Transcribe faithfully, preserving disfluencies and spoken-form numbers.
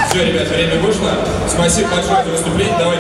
Все, ребят, время вышло. Спасибо большое за выступление. Давайте.